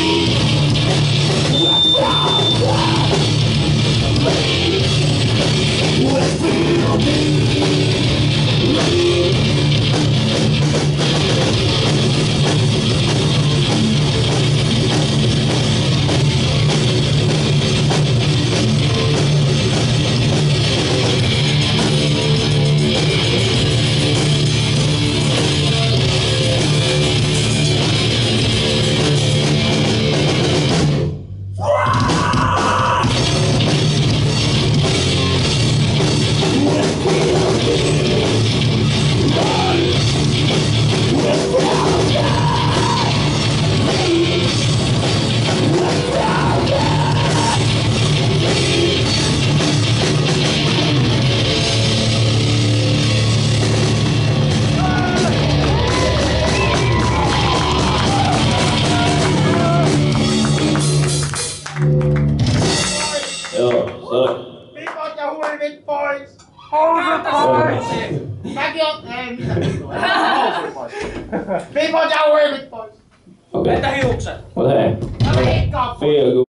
People ja huivit pois! Housut pois! Mäkin oon... Ei mitään vittua. Housut pois. People ja huivit pois! Okei. Entä hiukset? Mut hei. Älä hikkaa pois! Feel good.